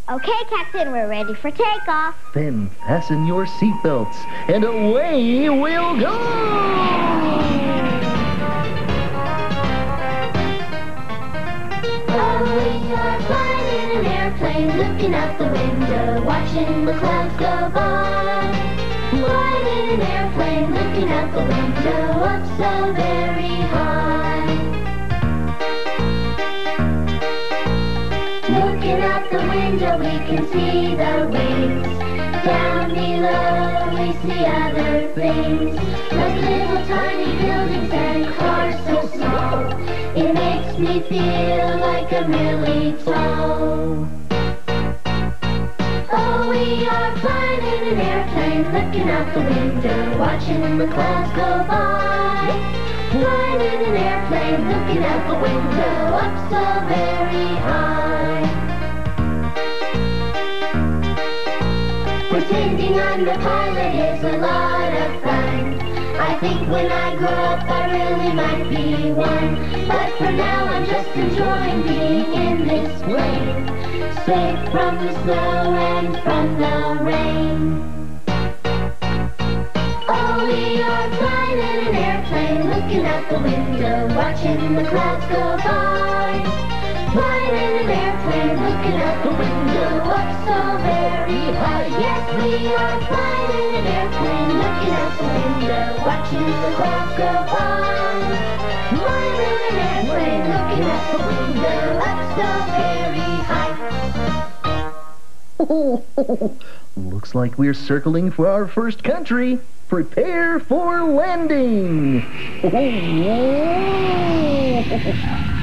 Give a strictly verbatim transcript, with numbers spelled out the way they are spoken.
Okay, Captain, we're ready for takeoff. Then fasten your seatbelts, and away we'll go! Oh, we are flying in an airplane, looking out the window, watching the clouds go by. Flying in an airplane, looking out the window, up so very high. Looking out the window, we can see the wings. Down below, we see other things, like little tiny buildings and cars so small. It makes me feel like I'm really tall. Oh, we are flying in an airplane, looking out the window, watching the clouds go by. Flying in an airplane, looking out the window, up so very high. Pretending I'm the pilot is a lot of fun. I think when I grow up I really might be one. But for now I'm just enjoying being in this plane, safe from the snow and from the rain. Oh, we are flying in an airplane, looking out the window, watching the clouds go by. Flying in an airplane, looking out the window, up so very high. Yes, we are flying in an airplane, looking out the window, watching the clouds go by. Flying in an airplane, looking out the window, up so very high. Oh, looks like we're circling for our first country. Prepare for landing. Oh.